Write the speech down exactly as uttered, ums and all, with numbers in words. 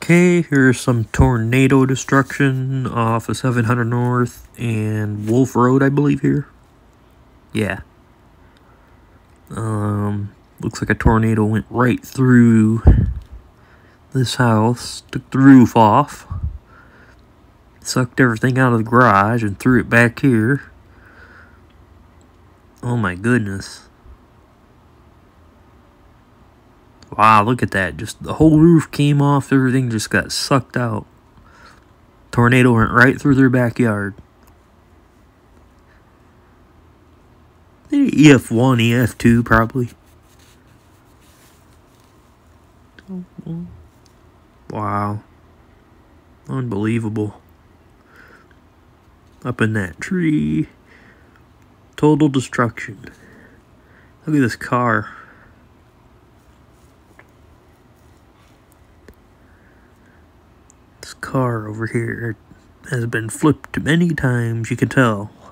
Okay, here's some tornado destruction off of seven hundred North and Wolf Road, I believe here. Yeah. Um, looks like a tornado went right through this house, took the roof off, sucked everything out of the garage and threw it back here. Oh my goodness. Wow, look at that. Just the whole roof came off, everything just got sucked out. Tornado went right through their backyard. E F one, E F two probably. Wow. Unbelievable. Up in that tree. Total destruction. Look at this car. This car over here has been flipped many times, you can tell.